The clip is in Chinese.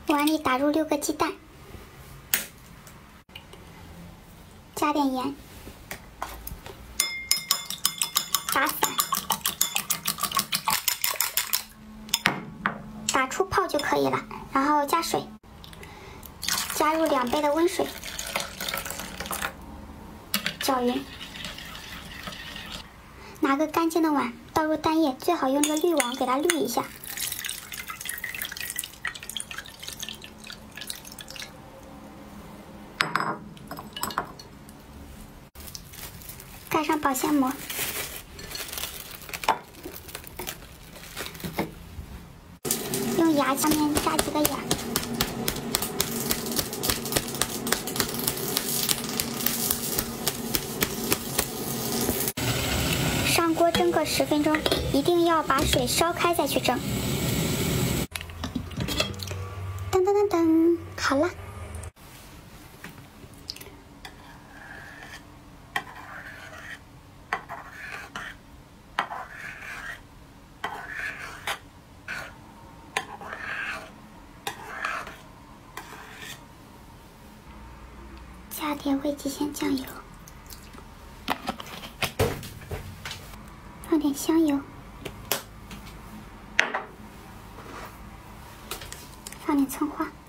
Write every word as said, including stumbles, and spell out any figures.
碗里打入六个鸡蛋，加点盐，打散，打出泡就可以了。然后加水，加入两杯的温水，搅匀。拿个干净的碗倒入蛋液，最好用这个滤网给它滤一下。盖上保鲜膜，用牙下面扎几个眼儿，上锅蒸个十分钟，一定要把水烧开再去蒸。噔噔噔噔，好了。加点味极鲜酱油，放点香油，放点葱花。